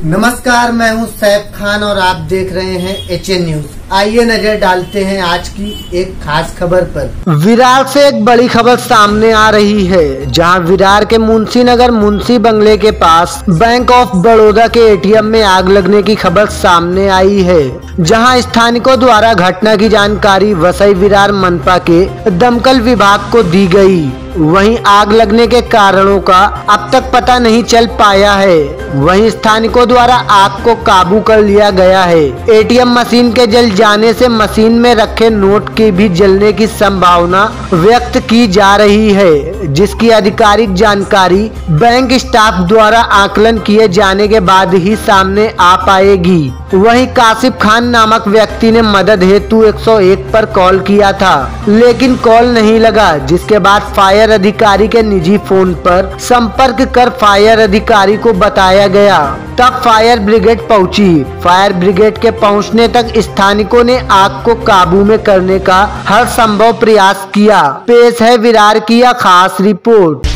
नमस्कार, मैं हूं सैफ खान और आप देख रहे हैं HN न्यूज। आइए नजर डालते हैं आज की एक खास खबर पर। विरार से एक बड़ी खबर सामने आ रही है, जहां विरार के मुंशीनगर मुंशी बंगले के पास बैंक ऑफ बड़ौदा के ATM में आग लगने की खबर सामने आई है, जहां स्थानिकों द्वारा घटना की जानकारी वसई विरार मनपा के दमकल विभाग को दी गई। वहीं आग लगने के कारणों का अब तक पता नहीं चल पाया है। वहीं स्थानिकों द्वारा आग को काबू कर लिया गया है। ATM मशीन के जल जाने से मशीन में रखे नोट के भी जलने की संभावना व्यक्त की जा रही है, जिसकी आधिकारिक जानकारी बैंक स्टाफ द्वारा आकलन किए जाने के बाद ही सामने आ पाएगी। वहीं काशिफ खान नामक व्यक्ति ने मदद हेतु 101 पर कॉल किया था, लेकिन कॉल नहीं लगा, जिसके बाद फायर अधिकारी के निजी फोन पर संपर्क कर फायर अधिकारी को बताया गया। तब फायर ब्रिगेड पहुंची। फायर ब्रिगेड के पहुंचने तक स्थानिकों ने आग को काबू में करने का हर संभव प्रयास किया। पेश है विरार की यह खास रिपोर्ट।